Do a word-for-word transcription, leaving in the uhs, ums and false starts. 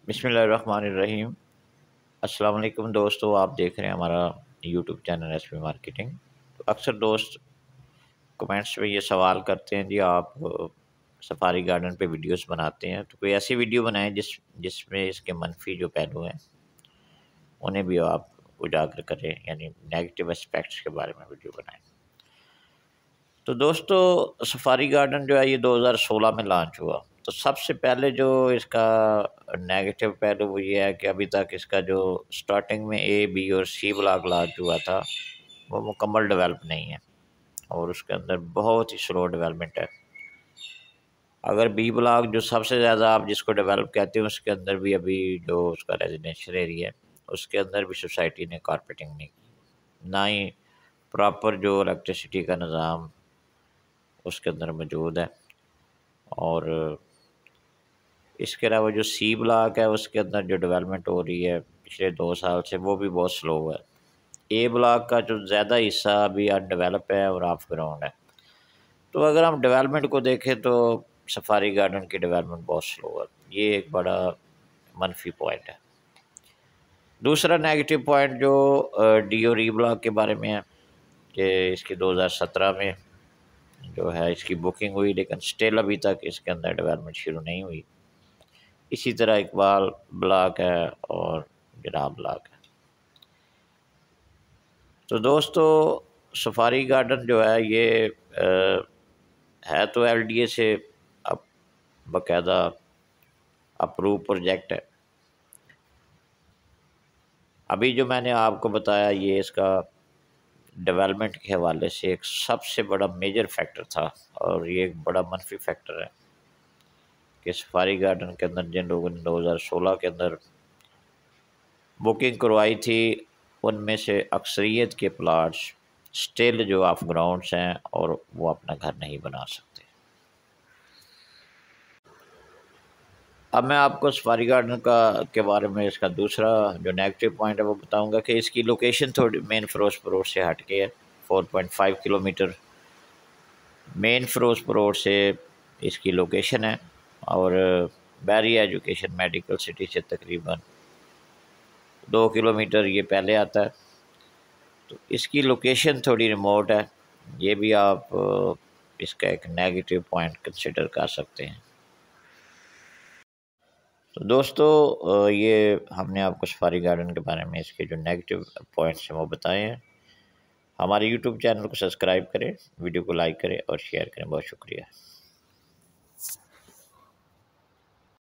بسم اللہ الرحمن الرحیم۔ السلام علیکم دوستو، آپ دیکھ رہے ہیں ہمارا YouTube channel S P marketing. تو اکثر دوست کمنٹس میں یہ سوال کرتے ہیں جی آپ سفاری گارڈن پہ ویڈیوز بناتے ہیں تو کوئی ایسی ویڈیو بنائیں جس جس میں اس کے منفی جو پہلو ہیں انہیں بھی آپ اجاگر کریں، یعنی نیگیٹو اسپیکٹس کے بارے میں ویڈیو بنائیں۔ تو دوستو سفاری گارڈن جو ہے یہ دو ہزار سولہ میں لانچ ہوا، تو سب سے پہلے جو اس کا نیگیٹو پہلو وہ یہ ہے کہ ابھی تک اس کا جو سٹارٹنگ میں اے بی اور سی بلاک لانچ ہوا تھا وہ مکمل ڈیولپ نہیں ہے، اور اس کے اندر بہت ہی سلو ڈیولپمنٹ ہے۔ اگر بی بلاک جو سب سے زیادہ آپ جس کو ڈیولپ کہتے ہیں اس کے اندر بھی ابھی جو اس کا ریزیڈینشیل ایریا ہے اس کے اندر بھی سوسائٹی نے کارپیٹنگ نہیں کی، نہ ہی پراپر جو الیکٹریسٹی کا نظام اس کے اندر موجود ہے، اور اس کے علاوہ جو سی بلاک ہے اس کے اندر جو ڈیولپمنٹ ہو رہی ہے پچھلے دو سال سے وہ بھی بہت سلو ہے۔ اے بلاک کا جو زیادہ حصہ ابھی ان ڈیولپ ہے اور آف گراؤنڈ ہے۔ تو اگر ہم ڈیولپمنٹ کو دیکھیں تو سفاری گارڈن کی ڈیولپمنٹ بہت سلو ہے، یہ ایک بڑا منفی پوائنٹ ہے۔ دوسرا نیگیٹو پوائنٹ جو ڈی اور ای بلاک کے بارے میں ہے کہ اس کی دو ہزار سترہ میں جو ہے اس کی بکنگ ہوئی، لیکن سٹل ابھی تک اس کے اندر ڈیولپمنٹ شروع نہیں ہوئی۔ اسی طرح اقبال بلاک ہے اور جناب بلاک ہے۔ تو دوستو سفاری گارڈن جو ہے یہ ہے تو ایل ڈی اے سے اب باقاعدہ اپروو پروجیکٹ ہے۔ ابھی جو میں نے آپ کو بتایا یہ اس کا ڈیولپمنٹ کے حوالے سے ایک سب سے بڑا میجر فیکٹر تھا، اور یہ ایک بڑا منفی فیکٹر ہے کہ سفاری گارڈن کے اندر جن لوگوں نے دو ہزار سولہ کے اندر بکنگ کروائی تھی ان میں سے اکثریت کے پلاٹس سٹل جو آف گراؤنڈس ہیں اور وہ اپنا گھر نہیں بنا سکتے۔ اب میں آپ کو سفاری گارڈن کا کے بارے میں اس کا دوسرا جو نیگیٹو پوائنٹ ہے وہ بتاؤں گا کہ اس کی لوکیشن تھوڑی مین فیروز پور سے ہٹ کے ہے، four point five kilometre main Firozpur سے اس کی لوکیشن ہے، اور بحری ایجوکیشن میڈیکل سٹی سے تقریباً دو کلو میٹر یہ پہلے آتا ہے۔ تو اس کی لوکیشن تھوڑی ریموٹ ہے، یہ بھی آپ اس کا ایک نیگیٹو پوائنٹ کنسیڈر کر سکتے ہیں۔ تو دوستو یہ ہم نے آپ کو سفاری گارڈن کے بارے میں اس کے جو نیگیٹو پوائنٹس ہیں وہ بتائے ہیں۔ ہمارے یوٹیوب چینل کو سبسکرائب کریں، ویڈیو کو لائک کریں اور شیئر کریں۔ بہت شکریہ۔